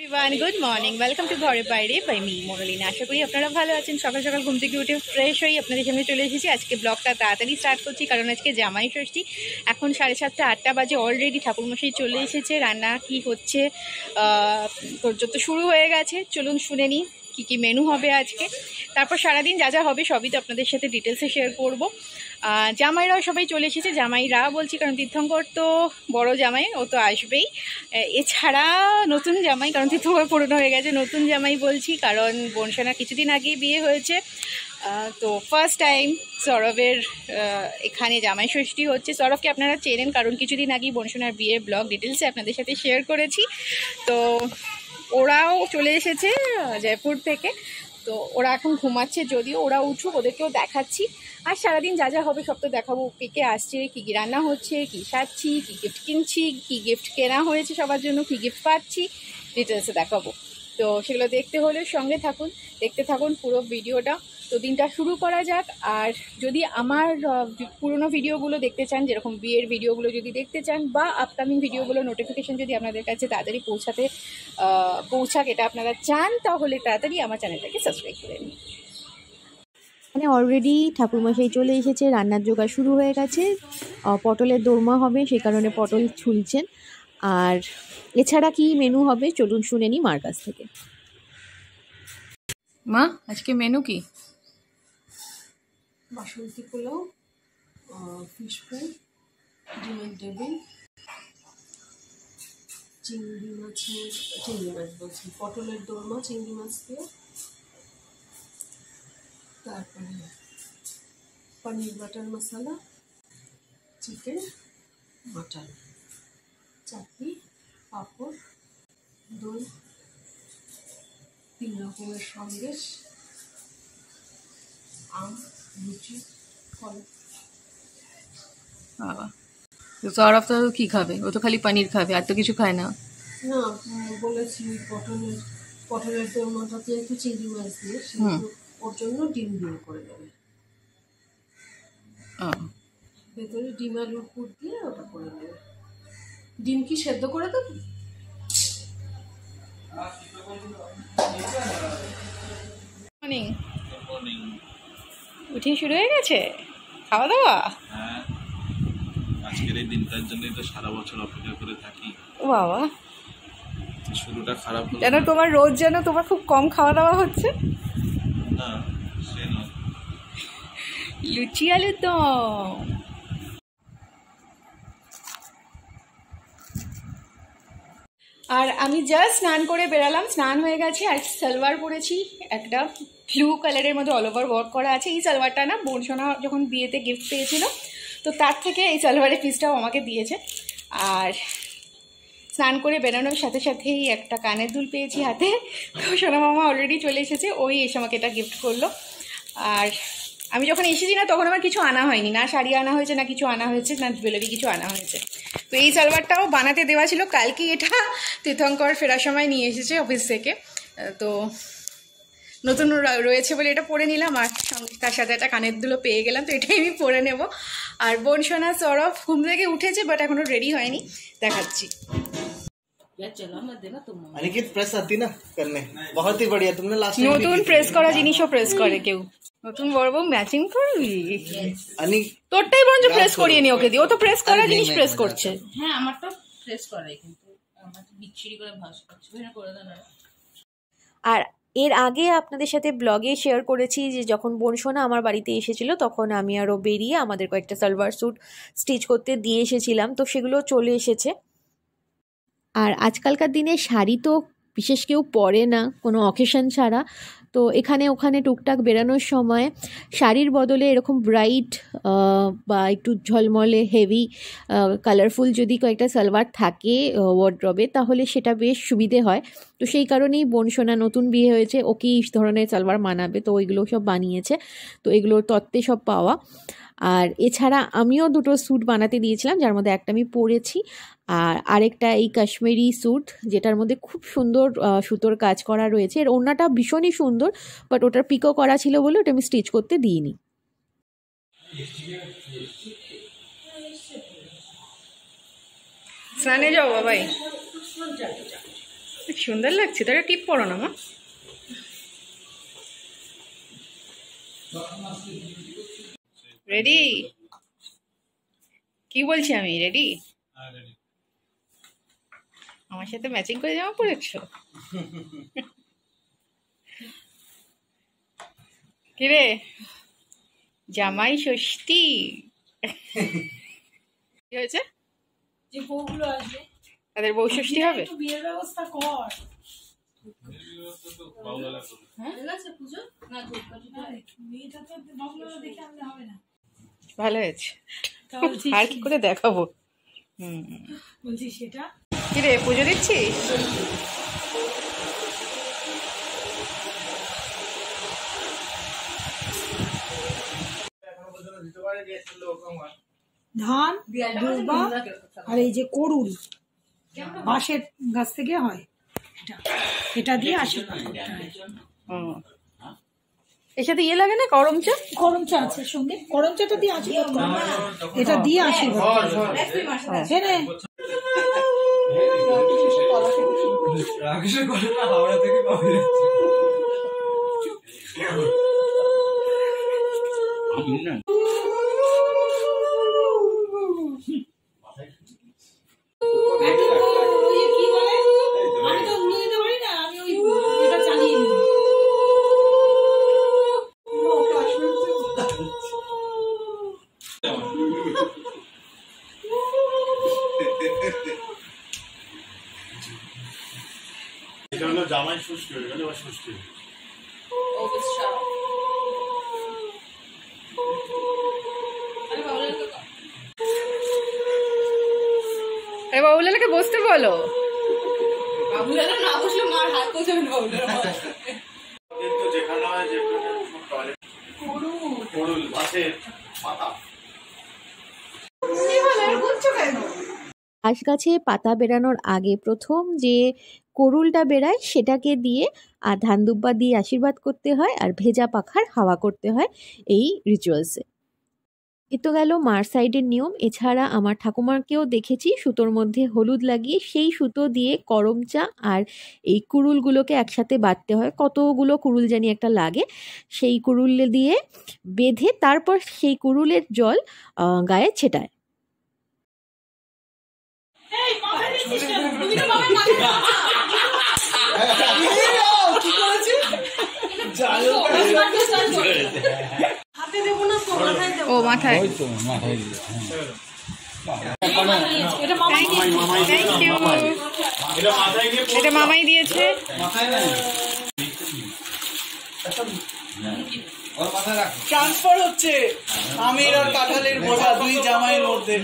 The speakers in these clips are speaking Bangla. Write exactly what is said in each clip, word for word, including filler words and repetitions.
Everyone, good morning. Welcome to ঘরে বাইরে বাই মি মোনালিনা। আশা করি আপনারা ভালো আছেন। সকাল সকাল ঘুম থেকে উঠে ফ্রেশ হয়ে আপনাদের সামনে চলে এসেছি। আজকে ব্লগটা তাড়াতাড়ি স্টার্ট করছি কারণ আজকে জামাই ষষ্ঠী। এখন সাড়ে সাতটা আটটা বাজে, অলরেডি ঠাকুরমশাই চলে এসেছে। রান্না কি হচ্ছে যত শুরু হয়ে গেছে, চলুন শুনে নিই কী কী মেনু হবে আজকে। তারপর সারাদিন যা যা হবে সবই তো আপনাদের সাথে ডিটেলসে শেয়ার করবো। জামাইরাও সবাই চলে এসেছে, জামাইরা বলছি কারণ তীর্থঙ্কর তো বড় জামাই, ও তো আসবেই। এছাড়া নতুন জামাই, কারণ তীর্থঙ্কর পুরনো হয়ে গেছে, নতুন জামাই বলছি কারণ বোনসোনা কিছুদিন আগেই বিয়ে হয়েছে। তো ফার্স্ট টাইম সৌরভের এখানে জামাই ষষ্ঠী হচ্ছে। সৌরভকে আপনারা চেনেন কারণ কিছুদিন আগেই বোনসোনার বিয়ের ব্লগ ডিটেলসে আপনাদের সাথে শেয়ার করেছি। তো ওরাও চলে এসেছে জয়পুর থেকে। তো ওরা এখন ঘুমাচ্ছে, যদিও ওরা উঠুক, ওদেরকেও দেখাচ্ছি। আর সারাদিন যা যা হবে সব তো দেখাবো। কে কে আসছে, কী কী রান্না হচ্ছে, কী সাজছি, কী গিফট কিনছি, কী গিফট কেনা হয়েছে সবার জন্য, কী গিফট পাচ্ছি, ডিটেলসে দেখাবো। তো সেগুলো দেখতে হলে সঙ্গে থাকুন, দেখতে থাকুন পুরো ভিডিওটা। তো দিনটা শুরু করা যাক। আর যদি আমার পুরনো ভিডিওগুলো দেখতে চান, যেরকম বিয়ের ভিডিওগুলো যদি দেখতে চান, বা আপকামিং ভিডিওগুলো নোটিফিকেশন যদি আপনাদের কাছে তাড়াতাড়ি পৌঁছাতে পৌঁছাক এটা আপনারা চান, তাহলে তাড়াতাড়ি আমার চ্যানেলটাকে সাবস্ক্রাইব করে নিন। মানে অলরেডি ঠাকুরমশাই চলে এসেছে, রান্নার জোগাড় শুরু হয়ে গেছে। পটলের দোরমা হবে, সেই কারণে পটল ছুলছেন। আর এছাড়া কি মেনু হবে চলুন শুনে নিই মার কাছ থেকে। মা, আজকে মেনু কি? বাসন্তী পোলাও, ফিশ ফ্রাই, ডিমের টেবিল, চিংড়ি মাছের চিংড়ি মাছ বলছি পটলের দোরমা চিংড়ি মাছ দিয়ে, তারপরে paneer butter masala, chicken, mutton, chutney, papad, দই, তিন রকমের সন্দেশ, আম, লুচি, ফল। বাবা, সৌরভ তো কি খাবে? ও তো খালি পনির খাবে, আর তো কিছু খায় না। না, বলেছি পটলের পটলের দোরমাটা যেহেতু চিংড়ি মাছ দিয়ে, সেহেতু ওর জন্য ডিম দিয়ে করে দেবে। ভেতরে ডিম আলুর পুর দিয়ে ওটা করে দেবে। ডিম কি সেদ্ধ করে দেবে? মর্নিং, উঠে শুরু হয়ে গেছে খাওয়া দাওয়া। হ্যাঁ, আজকের এই দিনটার জন্যই তো সারা বছর অপেক্ষা করে থাকি। ও বাবা, শুরুটা খারাপ হলো যেন তোমার রোজ যেন তোমার খুব কম খাওয়া দাওয়া হচ্ছে। না, সে নয়। লুচি আলুর দম। আর আমি জাস্ট স্নান করে বেরালাম, স্নান হয়ে গেছে। আর সালোয়ার পরেছি একটা ব্লু কালারের মধ্যে অল ওভার ওয়ার্ক করা আছে। এই সালোয়ারটা না বোনসোনা যখন বিয়েতে গিফট পেয়েছিল, তো তার থেকে এই সালোয়ারের পিসটাও আমাকে দিয়েছে। আর স্নান করে বেরানোর সাথে সাথেই একটা কানের দুল পেয়েছি হাতে। সোনা মামা অলরেডি চলে এসেছে, ওই এসে আমাকে এটা গিফট করলো। আর আমি যখন এসেছি না তখন আমার কিছু আনা হয়নি, না শাড়ি আনা হয়েছে, না কিছু আনা হয়েছে, না জুয়েলারি কিছু আনা হয়েছে। তো এই সালোয়ারটাও বানাতে দেওয়া ছিল, কালকে এটা তীর্থঙ্কর ফেরার সময় নিয়ে এসেছে অফিস থেকে। তো নতুন রয়েছে বলে এটা পরে নিলাম, আর তার সাথে একটা কানের দুলও পেয়ে গেলাম, তো এটাই আমি পরে নেব। আর বোনসোনা সৌরভ ঘুম থেকে উঠেছে, বাট এখনো রেডি হয়নি, দেখাচ্ছি। अनिकेत प्रेस आती ना करने, बहुत ही बढ़िया। तुमने लास्ट নতুন প্রেস করা জিনিসও প্রেস করে কেউ। নতুন বড় বউ ম্যাচিং করবি, তোরটাই বরঞ্চ প্রেস করিয়ে নি ওকে দিয়ে, ও তো প্রেস করা জিনিস প্রেস করছে। হ্যাঁ, আমারটা প্রেস করে, কিন্তু আমার বিচ্ছিরি করে ভাঁজ করছে, করে দেন। আর এর আগে আপনাদের সাথে ব্লগে শেয়ার করেছি যে যখন বোনসোনা আমার বাড়িতে এসেছিল তখন আমি আরও বেরিয়ে আমাদের কয়েকটা সালোয়ার স্যুট স্টিচ করতে দিয়ে এসেছিলাম, তো সেগুলো চলে এসেছে। আর আজকালকার দিনে শাড়ি তো বিশেষ কেউ পরে না কোনো অকেশন ছাড়া, তো এখানে ওখানে টুকটাক বেরানোর সময় শাড়ির বদলে এরকম ব্রাইট বা একটু ঝলমলে হেভি কালারফুল যদি কয়েকটা সালোয়ার থাকে ওয়ার্ড্রবে, তাহলে সেটা বেশ সুবিধে হয়। তো সেই কারণেই বোনসোনা নতুন বিয়ে হয়েছে, ওকে এই ধরনের সালোয়ার মানাবে, তো ওইগুলো সব বানিয়েছে। তো এগুলোর তত্ত্বে সব পাওয়া। আর এছাড়া আমিও দুটো স্যুট বানাতে দিয়েছিলাম, যার মধ্যে একটা আমি পরেছি, আর আরেকটা এই কাশ্মীরি স্যুট যেটার মধ্যে খুব সুন্দর সুতোর কাজ করা রয়েছে। এর ওড়নাটা ভীষণই সুন্দর, বাট ওটার পিকো করা ছিল বলে ওটা আমি স্টিচ করতে দিইনি। স্নানে যাও বাবাই। সুন্দর লাগছে, তো একটা টিপ পরো না মা। রেডি? কি বলছি আমি, রেডি? আমার সাথে ম্যাচিং করে জামা পরেছো? কিরে জামাই ষষ্ঠী কি হয়েছে? যে বউগুলো আসবে তাদের বউ ষষ্ঠী হবে? একটু বিয়ের ব্যবস্থা কর। হ্যাঁ ঠিক আছে পুজো না ধূপকাঠিটা মেয়েটা তো বাবুগুলো দেখে আনলে হবে না। ভালো হয়েছে, আর কি করে দেখাবো। হুম, বলছি সেটা কিরে পুজো দিচ্ছিস? ধান দুর্বা আর এই যে করুল বাঁশের গাছ থেকে হয়, এটা এটা দিয়ে আশীর্বাদ করতে হয়। হুম, এর সাথে ইয়ে লাগে না গরম চা? গরম চা আছে সঙ্গে, গরম চাটা দিয়ে আশীর্বাদ করে, এটা দিয়ে আশীর্বাদ করে। জেনে কি বলে, আমি তো উড়ে দিতে পারি না, আমি ওই এটা চালিয়ে নিই। এটা হলো জামাই ষষ্ঠী হয়ে গেল, এবার ষষ্ঠী ও বেশ সারা আরে বাবুলের তো আরে বাবুলালকে বসতে বলো। বাবুলের না বসলে মার হাত কোথায় বাবুলের কিন্তু যেখানে হয় যেখানে টয়লেট করুল বাসের পাতা ঘাস গাছে পাতা বেরানোর আগে প্রথম যে করুলটা বেরায় সেটাকে দিয়ে আর ধান দুব্বা দিয়ে আশীর্বাদ করতে হয়, আর ভেজা পাখার হাওয়া করতে হয় এই রিচুয়ালসে। এ তো গেল মার সাইডের নিয়ম। এছাড়া আমার ঠাকুমাকেও দেখেছি সুতোর মধ্যে হলুদ লাগিয়ে সেই সুতো দিয়ে করম চা আর এই কুরুলগুলোকে একসাথে বাঁধতে হয়, কতগুলো কুরুল জানি একটা লাগে, সেই কুরুল দিয়ে বেঁধে তারপর সেই কুরুলের জল আহ, গায়ে ছেটায়। হাতে দেবো না তো, মাথায় দেবো। ও মাথায়, এটা মামা থ্যাংক ইউ। এটা মাথায় নিয়ে এটা মামাই দিয়েছে। ট্রান্সফার হচ্ছে আমির আর কাঁঠালের বোঝা দুই জামাইয়ের মধ্যে।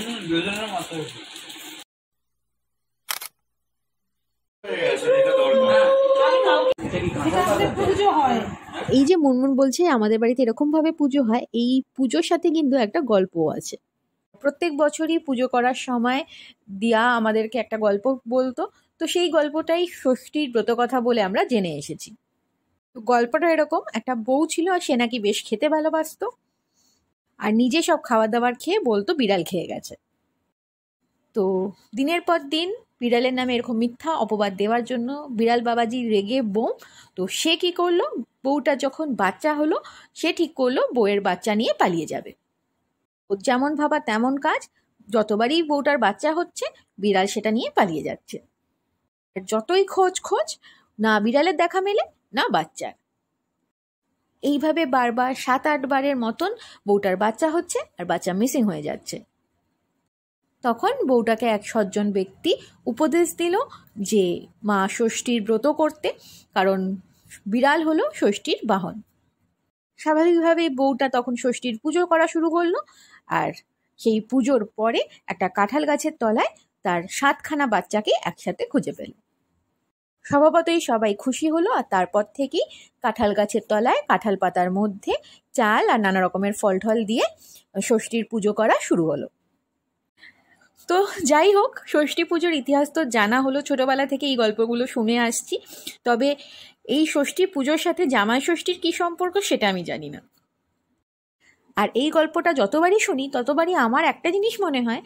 এটা দরকার। এটা আমাদের পুজো হয়। এই যে মুনমুন বলছে আমাদের বাড়িতে এরকমভাবে পুজো হয়, এই পুজোর সাথে কিন্তু একটা গল্পও আছে। প্রত্যেক বছরই পুজো করার সময় দিয়া আমাদেরকে একটা গল্প বলতো, তো সেই গল্পটাই ষষ্ঠীর ব্রতকথা বলে আমরা জেনে এসেছি। তো গল্পটা এরকম, একটা বউ ছিল আর সে নাকি বেশ খেতে ভালোবাসতো, আর নিজে সব খাবার দাবার খেয়ে বলতো বিড়াল খেয়ে গেছে। তো দিনের পর দিন বিড়ালের নামে এরকম মিথ্যা অপবাদ দেওয়ার জন্য বিড়াল বাবাজি রেগে বোম। তো সে কি করলো, বউটা যখন বাচ্চা হলো সে ঠিক করলো বউয়ের বাচ্চা নিয়ে পালিয়ে যাবে। ও যেমন ভাবা তেমন কাজ, যতবারই বউটার বাচ্চা হচ্ছে বিড়াল সেটা নিয়ে পালিয়ে যাচ্ছে। আর যতই খোঁজ খোঁজ না বিড়ালের দেখা মেলে না বাচ্চার। এইভাবে বারবার সাত আট বারের মতন বউটার বাচ্চা হচ্ছে আর বাচ্চা মিসিং হয়ে যাচ্ছে। তখন বউটাকে এক সজ্জন ব্যক্তি উপদেশ দিল যে মা ষষ্ঠীর ব্রত করতে, কারণ বিড়াল হলো ষষ্ঠীর বাহন। স্বাভাবিকভাবে বউটা তখন ষষ্ঠীর পুজো করা শুরু করলো, আর সেই পুজোর পরে একটা কাঁঠাল গাছের তলায় তার সাতখানা বাচ্চাকে একসাথে খুঁজে পেল। স্বভাবতই সবাই খুশি হলো, আর তারপর থেকেই কাঁঠাল গাছের তলায় কাঁঠাল পাতার মধ্যে চাল আর নানা রকমের ফল ঠল দিয়ে ষষ্ঠীর পুজো করা শুরু হলো। তো যাই হোক, ষষ্ঠী পুজোর ইতিহাস তো জানা হলো, ছোটবেলা থেকে এই গল্পগুলো শুনে আসছি। তবে এই ষষ্ঠী পুজোর সাথে জামাই ষষ্ঠীর কী সম্পর্ক সেটা আমি জানি না। আর এই গল্পটা যতবারই শুনি ততবারই আমার একটা জিনিস মনে হয়,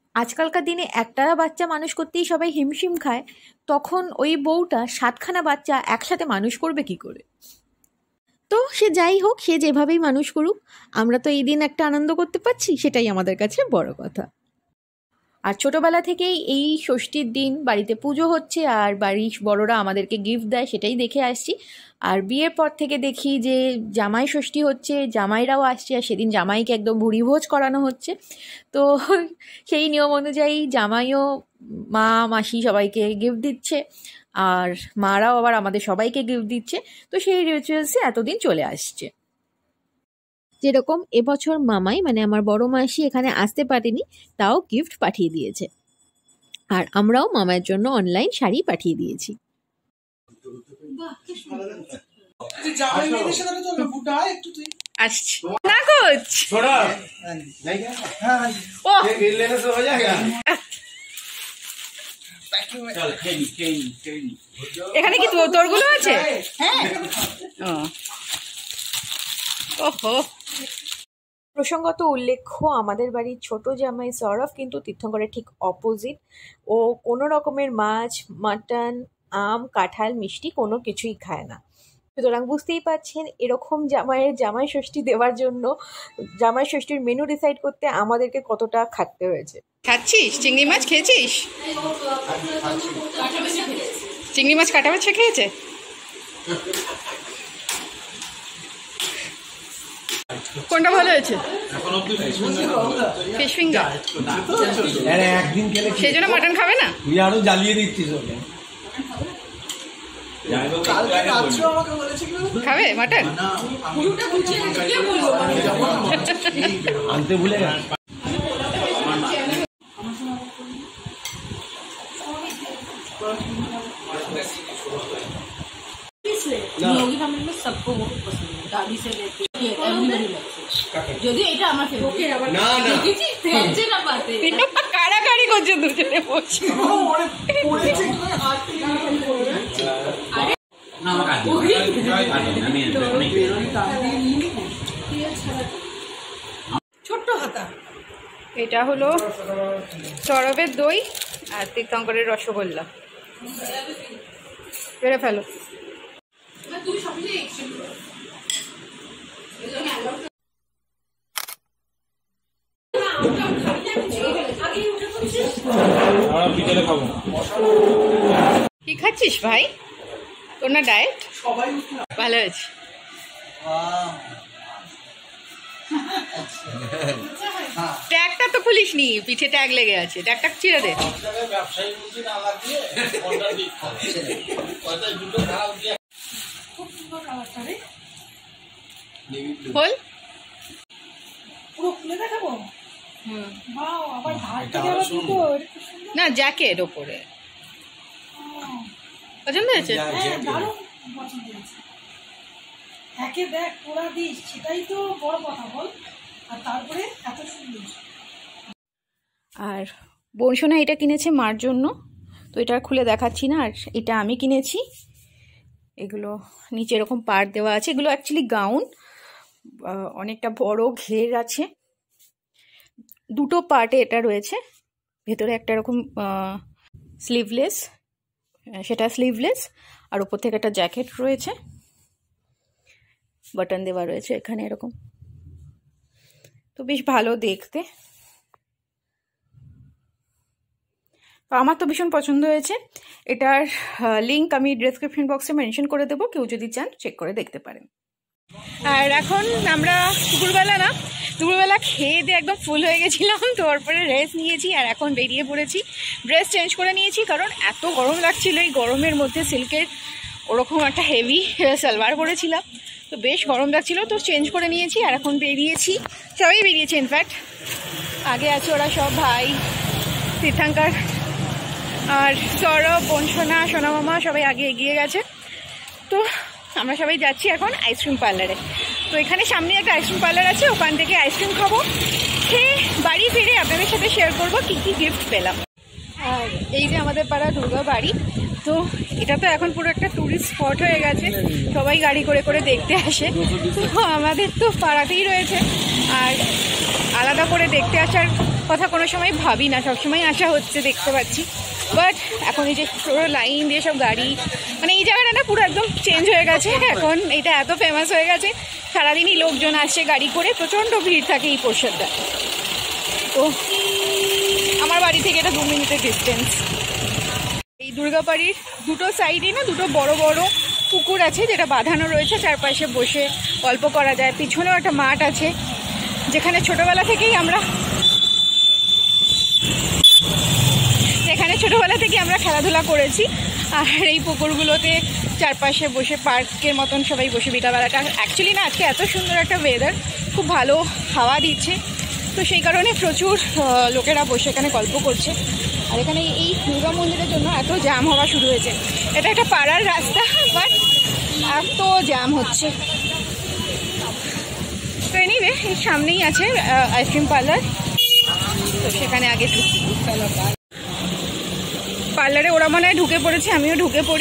আজকালকার দিনে একটা বাচ্চা মানুষ করতেই সবাই হিমশিম খায়, তখন ওই বউটা সাতখানা বাচ্চা একসাথে মানুষ করবে কি করে? তো সে যাই হোক, সে যেভাবেই মানুষ করুক, আমরা তো এই দিন একটা আনন্দ করতে পারছি, সেটাই আমাদের কাছে বড় কথা। আর ছোটোবেলা থেকেই এই ষষ্ঠীর দিন বাড়িতে পুজো হচ্ছে আর বাড়ির বড়রা আমাদেরকে গিফট দেয়, সেটাই দেখে আসছি। আর বিয়ের পর থেকে দেখি যে জামাই ষষ্ঠী হচ্ছে, জামাইরাও আসছে, আর সেদিন জামাইকে একদম ভুরিভোজ করানো হচ্ছে। তো সেই নিয়ম অনুযায়ী জামাইও মা মাসি সবাইকে গিফট দিচ্ছে, আর মারাও আবার আমাদের সবাইকে গিফট দিচ্ছে। তো সেই রিচুয়ালসে এতদিন চলে আসছে। যেরকম এবছর মামাই মানে আমার বড় মাসি এখানে আসতে পারেনি, তাও গিফট পাঠিয়ে দিয়েছে। আর আমরাও মামার জন্য অনলাইন শাড়ি পাঠিয়ে দিয়েছি। আসছি না কোচ ও এখানে কি তোর তোরগুলো আছে? হ্যাঁ। ওহো, প্রসঙ্গত উল্লেখ্য, আমাদের বাড়ির ছোট জামাই সৌরভ কিন্তু তীর্থঙ্করের ঠিক অপোজিট। ও কোনো রকমের মাছ, মাটন, আম, কাঁঠাল, মিষ্টি কোনো কিছুই খায় না। সুতরাং বুঝতেই পারছেন, এরকম জামাইয়ের জামাই ষষ্ঠী দেওয়ার জন্য জামাই ষষ্ঠীর মেনু ডিসাইড করতে আমাদেরকে কতটা খাটতে হয়েছে। খাচ্ছিস? চিংড়ি মাছ খেয়েছিস? চিংড়ি মাছ কাটা মাছ খেয়েছে? কোনটা ভালো হয়েছে? Fish finger. সেই জন্য মাটন খাবে না? আরো জ্বালিয়ে দিচ্ছিস ওকে। খাবে মাটন? আনতে ভুলে গেল। योगी फैमिली में सबको वो पसंद है, दादी से लेके एवरीबॉडी लाइक्स इट। যদি এটা আমার ফেভারিট না না কিছু খেলছে না পাতে কাড়াকাড়ি করছে দুজনে বসে। ছোট্ট হাতা। এটা হলো সৌরভের দই আর তীর্থঙ্করের রসগোল্লা। বেড়ে ফেলো। কি খাচ্ছিস ভাই? তোর না ডায়েট? ভালো আছে। ট্যাগটা তো খুলিস নি, পিঠে ট্যাগ লেগে আছে, ট্যাগটা ছিঁড়ে দে। খোল। পুরো খুলে দেখাবো? হুম, বাও, আবার ধার থেকে আবার দুটো, এটা খুব সুন্দর। না জ্যাকেট ওপরে। পছন্দ হয়েছে? হ্যাঁ, দারুণ পছন্দ হয়েছে। একে দেখ পোড়া দিস, সেটাই তো বড় কথা বল, আর তারপরে এত সুন্দর। আর বনসোনা এটা কিনেছে মার জন্য, তো এটা খুলে দেখাচ্ছি না। আর এটা আমি কিনেছি। এগুলো নিচে এরকম পাড় দেওয়া আছে, এগুলো অ্যাকচুয়ালি গাউন, অনেকটা বড় ঘের আছে, দুটো পার্টে এটা রয়েছে। ভেতরে একটা এরকম স্লিভলেস, সেটা স্লিভলেস, আর উপর থেকে একটা জ্যাকেট রয়েছে, বাটন দেওয়া রয়েছে এখানে এরকম। তো বেশ ভালো দেখতে, তো আমার তো ভীষণ পছন্দ হয়েছে। এটার লিঙ্ক আমি ডেসক্রিপশন বক্সে মেনশন করে দেবো, কেউ যদি চান চেক করে দেখতে পারেন। আর এখন আমরা দুপুরবেলা না দুপুরবেলা খেয়ে দিয়ে একদম ফুল হয়ে গেছিলাম, তো তারপরে রেস্ট নিয়েছি আর এখন বেরিয়ে পড়েছি। ড্রেস চেঞ্জ করে নিয়েছি কারণ এত গরম লাগছিল, এই গরমের মধ্যে সিল্কের ওরকম একটা হেভি সালোয়ার পরেছিলাম, তো বেশ গরম লাগছিল, তো চেঞ্জ করে নিয়েছি আর এখন বেরিয়েছি। সবাই বেরিয়েছে, ইনফ্যাক্ট আগে আছে ওরা সব, ভাই, তীর্থঙ্কর আর সৌরভ, বনসোনা, সোনা মামা সবাই আগে এগিয়ে গেছে। তো আমরা সবাই যাচ্ছি এখন আইসক্রিম পার্লারে। তো এখানে সামনে একটা আইসক্রিম পার্লার আছে, ওখান থেকে আইসক্রিম খাবো, খেয়ে বাড়ি ফিরে আপনাদের সাথে শেয়ার করবো কী কী গিফট পেলাম। আর এই যে আমাদের পাড়া দুর্গা বাড়ি, তো এটা তো এখন পুরো একটা ট্যুরিস্ট স্পট হয়ে গেছে, সবাই গাড়ি করে করে দেখতে আসে। তো আমাদের তো পাড়াতেই রয়েছে, আর আলাদা করে দেখতে আসার কথা কোনো সময় ভাবি না, সবসময় আসা হচ্ছে দেখতে পাচ্ছি। বাট এখন এই যে পুরো লাইন দিয়ে সব গাড়ি, মানে এই জায়গাটা না পুরো একদম চেঞ্জ হয়ে গেছে। এখন এটা এত ফেমাস হয়ে গেছে, সারাদিনই লোকজন আসছে গাড়ি করে, প্রচণ্ড ভিড় থাকে এই পোর্শনটা। তো আমার বাড়ি থেকে এটা দু মিনিটের ডিস্টেন্স। এই দুর্গাবাড়ির দুটো সাইডে না দুটো বড় বড় পুকুর আছে, যেটা বাঁধানো রয়েছে, চারপাশে বসে গল্প করা যায়। পিছনেও একটা মাঠ আছে, যেখানে ছোটবেলা থেকেই আমরা যেখানে ছোটবেলা থেকে আমরা খেলাধুলা করেছি। আর এই পুকুরগুলোতে চারপাশে বসে পার্কের মতন সবাই বসে বিকালবেলাটা, অ্যাকচুয়ালি না আজকে এত সুন্দর একটা ওয়েদার, খুব ভালো হাওয়া দিচ্ছে, তো সেই কারণে প্রচুর লোকেরা বসে এখানে গল্প করছে। আর এখানে এই দুর্গা মন্দিরের জন্য এত জ্যাম হওয়া শুরু হয়েছে। এটা একটা পাড়ার রাস্তা, বাট এত জ্যাম হচ্ছে। তো এনিওয়ে, এর সামনেই আছে আইসক্রিম পার্লার, তো সেখানে আগে ঢুকি। পার্লারে ওরা মনে হয় ঢুকে পড়েছে, আমিও ঢুকে পড়ি।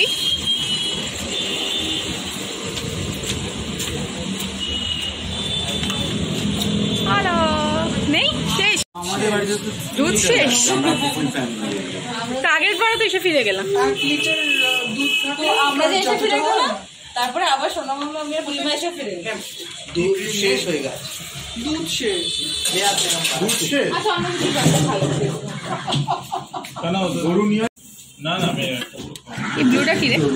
হ্যালো, নেই শেষ দুধ শেষ, আগের পরে তো এসে ফিরে গেলাম। আমরা যে এসে ফিরে গেলাম, তারপরে আবার সোনামঙ্গল আমি আর বুড়িমা এসে ফিরে গেলাম। দুধ শেষ হয়ে গেছে, দুধ শেষ দুধ শেষ আচ্ছা, আমরা কিছু জানতে ভালো কেন গরু নিয়ে না না আমি এই ব্লুটা কি রে?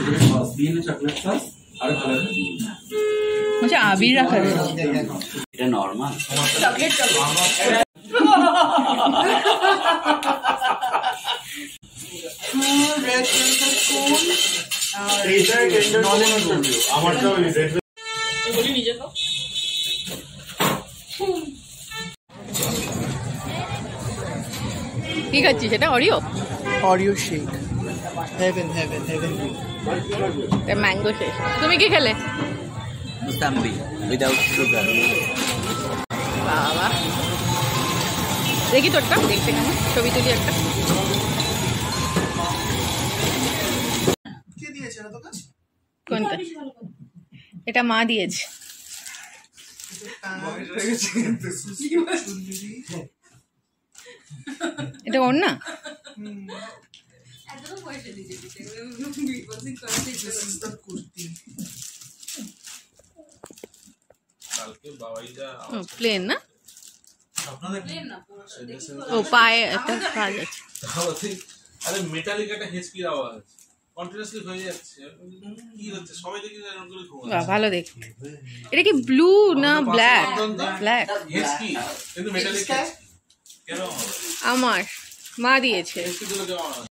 আচ্ছা, আবির রাখা রয়েছে, এটা নরমাল চকলেট চকলেট আমারটাও বলি নিজে খাও। কি খাচ্ছিস? সেটা Oreo Oreo shake, heaven heaven heaven. Mango শেষ। তুমি কি খেলে? Mosambi without sugar. বাবা, দেখি তোরটা, দেখতে কেমন, ছবি তুলি একটা। কে দিয়েছে না তোকে? কোনটা? এটা মা দিয়েছে। এটা ওর না? প্লেন না, ও পায়ে একটা কাজ আছে। আরে মেটালিক একটা হেসকির আওয়াজ কন্টিনিউয়াসলি হয়ে যাচ্ছে, কি হচ্ছে সবাই দেখি এরকম করে ঘুমাচ্ছে। বাহ, ভালো দেখতে। এটা কি ব্লু না ব্ল্যাক? ব্ল্যাক হেসকি কিন্তু মেটালিক কেন? আমার মা দিয়েছে। হেসকি দিলে কেমন হয়?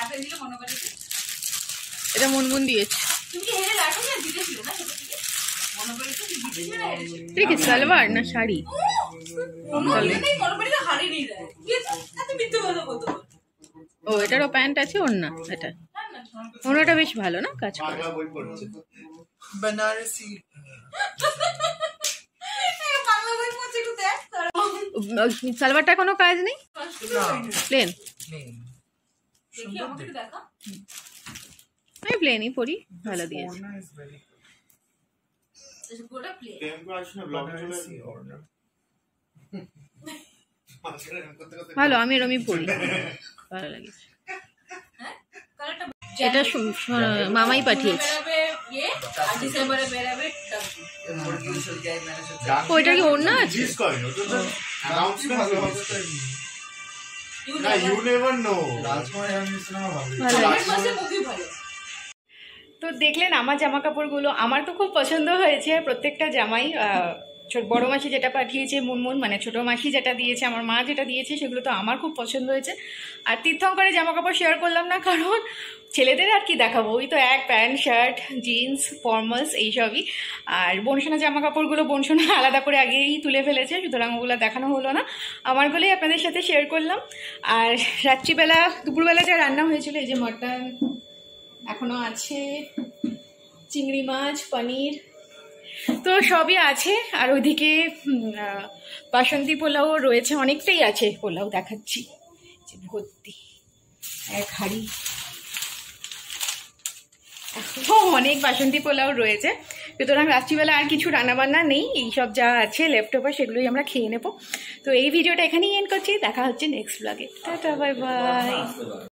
এটা মুনমুন দিয়েছে। এটা কি সালোয়ার না শাড়ি? ও, এটারও প্যান্ট আছে, ওর না এটা, ওনাটা বেশ ভালো না, কাজ করে। বেনারসি সালোয়ারটা কোনো কাজ নেই, প্লেন। আমি প্লেনই পরি, ভালো দিয়েছে। ভালো, আমি এরমই পরি, ভালো লাগে। এটা মামাই পাঠিয়েছে। ওইটা কি ওর না আছে? তো দেখলেন আমার জামা কাপড়গুলো, আমার তো খুব পছন্দ হয়েছে প্রত্যেকটা জামাই। বড় মাসি যেটা পাঠিয়েছে মুনমুন, মানে ছোট মাসি যেটা দিয়েছে, আমার মা যেটা দিয়েছে, সেগুলো তো আমার খুব পছন্দ হয়েছে। আর তীর্থঙ্করে জামা কাপড় শেয়ার করলাম না, কারণ ছেলেদের আর কি দেখাবো, ওই তো এক প্যান্ট শার্ট জিন্স ফর্মালস এইসবই। আর বনসোনা জামা কাপড়গুলো বনসোনা আলাদা করে আগেই তুলে ফেলেছে, সুতরাং ওগুলো দেখানো হলো না, আমারগুলোই আপনাদের সাথে শেয়ার করলাম। আর রাত্রিবেলা দুপুরবেলা যা রান্না হয়েছিল, এই যে মটন এখনো আছে, চিংড়ি মাছ, পনির, তো সবই আছে। আর ওইদিকে বাসন্তী পোলাও রয়েছে, অনেকটাই আছে পোলাও, দেখাচ্ছি যে ভর্তি এক হাঁড়ি। তো অনেক বাসন্তী পোলাও রয়েছে, সুতরাং রাত্রিবেলা আর কিছু রান্নাবান্না নেই, এইসব যা আছে লেফট ওভার সেগুলোই আমরা খেয়ে নেবো। তো এই ভিডিওটা এখানেই এন্ড করছি, দেখা হচ্ছে নেক্সট ব্লগে। Tata bye by.